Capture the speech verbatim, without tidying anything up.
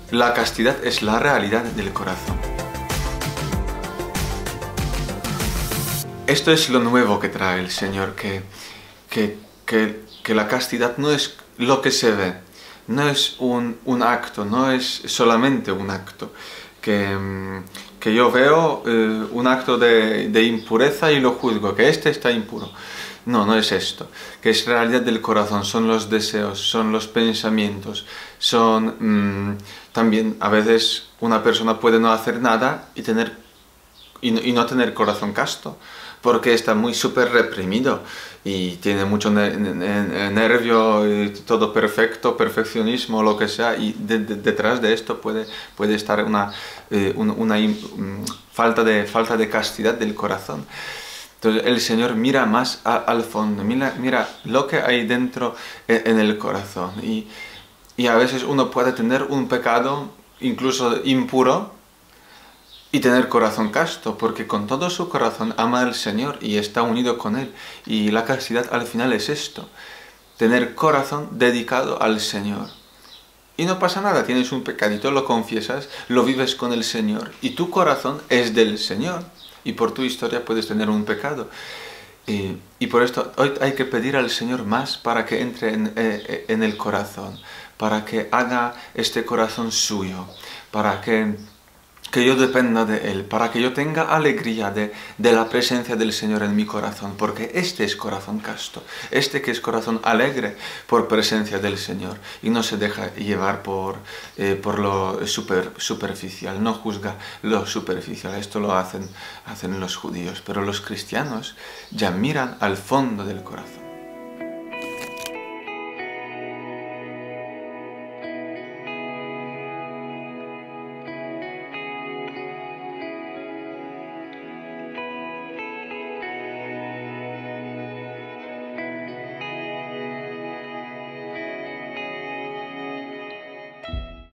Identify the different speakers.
Speaker 1: La castidad es la realidad del corazón. Esto es lo nuevo que trae el Señor, que, que, que, que la castidad no es lo que se ve, no es un, un acto, no es solamente un acto. Que, que yo veo eh, un acto de, de impureza y lo juzgo, que este está impuro. No, no es esto, que es realidad del corazón, son los deseos, son los pensamientos, son mmm, también a veces una persona puede no hacer nada y, tener, y, no, y no tener corazón casto, porque está muy súper reprimido y tiene mucho ne ne nervio, y todo perfecto, perfeccionismo, lo que sea, y de, de, detrás de esto puede, puede estar una, eh, una, una um, falta, de, falta de castidad del corazón. Entonces el Señor mira más a, al fondo, mira, mira lo que hay dentro en, en el corazón. Y, y a veces uno puede tener un pecado incluso impuro y tener corazón casto, porque con todo su corazón ama al Señor y está unido con Él. Y la castidad al final es esto, tener corazón dedicado al Señor. Y no pasa nada, tienes un pecadito, lo confiesas, lo vives con el Señor y tu corazón es del Señor. Y por tu historia puedes tener un pecado. Y, y por esto hoy hay que pedir al Señor más para que entre en, eh, en el corazón, para que haga este corazón suyo, para que, que yo dependa de Él, para que yo tenga alegría de, de la presencia del Señor en mi corazón, porque este es corazón casto, este que es corazón alegre por presencia del Señor y no se deja llevar por, eh, por lo super, superficial, no juzga lo superficial. Esto lo hacen, hacen los judíos, pero los cristianos ya miran al fondo del corazón.